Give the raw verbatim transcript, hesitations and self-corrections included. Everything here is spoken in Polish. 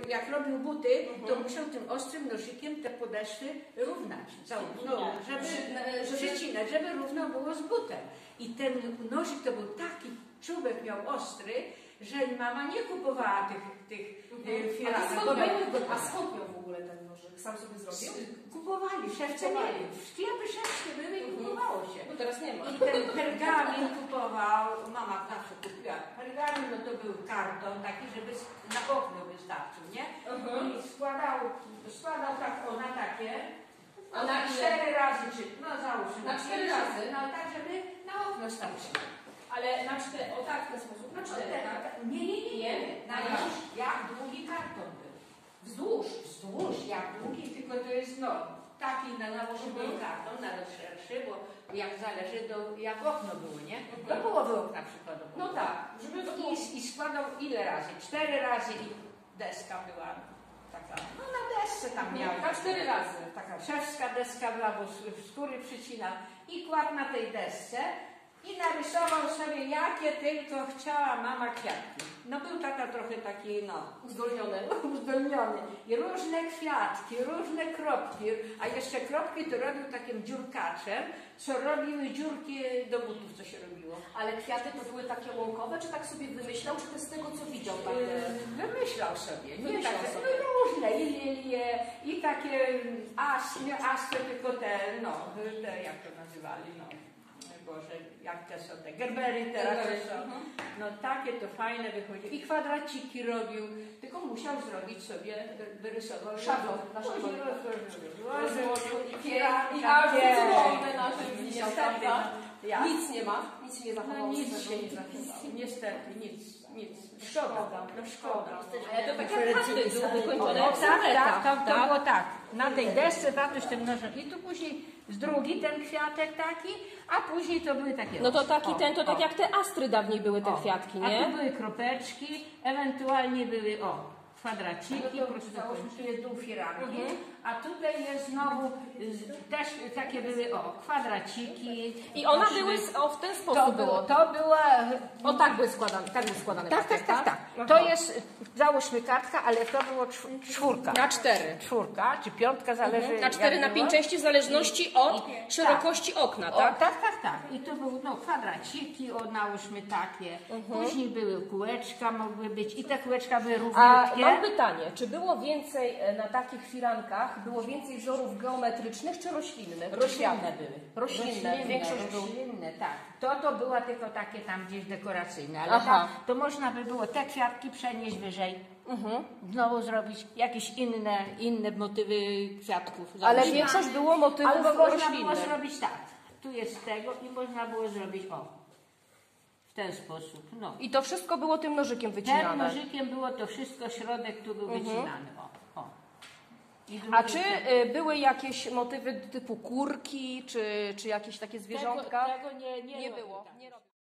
jak robił buty, to mhm. musiał tym ostrym nożykiem te podeszwy równać, no, żeby, żeby przycinać, żeby równo było z butem. I ten nożyk to był taki czubek miał ostry, że mama nie kupowała tych, tych mhm. firanek. A skąd miał w ogóle ten nożyk? Sam sobie zrobił? Kupowali, szewce mieli. Sklepy szewskie były i kupowało się. Bo teraz nie ma. I ten pergamin kupował, mama zawsze kupiła. Pergamin no to był karton taki, żeby na okno wystarczył, nie? Mhm. I składał, składał tak o na takie, a na cztery razy, czy no załóżmy. Na cztery razy? No tak, żeby na okno starczyło. Ale na cztery, o tak w ten sposób, na cztery, tak? Nie, nie, nie, nie. Na jak, jak długi karton był. Wzdłuż, wzdłuż, jak długi, tylko to jest no, taki na nałożony mhm. karton, nawet szerszy, bo jak zależy do, jak okno było, nie? Mhm. Do połowy okna przykładowo. No tak. Żeby I, I składał ile razy? Cztery razy i deska była taka, no na desce tam miał. Tak, cztery razy. Taka szewska deska była, bo skóry przycinał i kładł na tej desce. I narysował sobie, jakie tylko chciała mama kwiatki. No był tata trochę taki, no, uzdolniony. uzdolniony. I różne kwiatki, różne kropki, a jeszcze kropki to robił takim dziurkaczem, co robiły dziurki do butów, co się robiło. Ale kwiaty to były takie łąkowe, czy tak sobie wymyślał, czy to z tego, co widział? Tak? Yy, wymyślał sobie. Nie wymyślał takie, sobie. No różne, i lilie, i takie astry, astry, tylko te, no, te, jak to nazywali, no. Boże, jak te są te gerbery teraz są. Mhm. No takie to fajne wychodzi. I kwadraciki robił, tylko musiał zrobić sobie, wyrysował szablon. Później rozłożył i cudowne nasze wisiał, prawda? Nic nie ma, nic się nie zachowało. No nic się nie zachowało, niestety, nic. Nic. Szkoda. No szkoda. Ale to takie karty były wykończone. No tak, tak, to, to było tak. Na tej desce tatuś tym nożem. I tu później z drugi ten kwiatek taki, a później to były takie. No to taki o, ten, to o. tak jak te astry dawniej były te o. kwiatki, nie? A tu były kropeczki, ewentualnie były o kwadraciki, no proszę załóżmy, tu jest dół firanki, mhm. a tutaj jest znowu też takie były o kwadraciki. I one były o, w ten sposób to było. To była. O tak były składane, tak były składane. Tak, tak, tak, tak. To jest, załóżmy kartka, ale to było czwórka. Na cztery. Czwórka, czy piątka, zależy. Mhm. Na cztery, na pięć części w zależności I, od i, szerokości tak. okna, tak? O, tak, tak, tak. I to były no, kwadraciki, o, nałóżmy takie. Mhm. Później były kółeczka, mogły być i te kółeczka były równiutkie. Mam pytanie, czy było więcej na takich firankach, było więcej wzorów geometrycznych czy roślinnych? Roślinne były. Roślinne, roślinne większość roślinne, był... tak. To to była tylko takie tam gdzieś dekoracyjne, ale tam, to można by było te kwiatki przenieść wyżej. Mhm. Znowu zrobić jakieś inne, inne motywy kwiatków. Ale większość było motywów Albo można roślinnych. było zrobić tak. Tu jest tego i można było zrobić o. W ten sposób. No. I to wszystko było tym nożykiem wycinane? Tym nożykiem było to wszystko, środek tu był mhm. wycinany. O, o. A czy y, były jakieś motywy typu kurki, czy, czy jakieś takie zwierzątka? Tego, tego nie, nie, nie było. Nie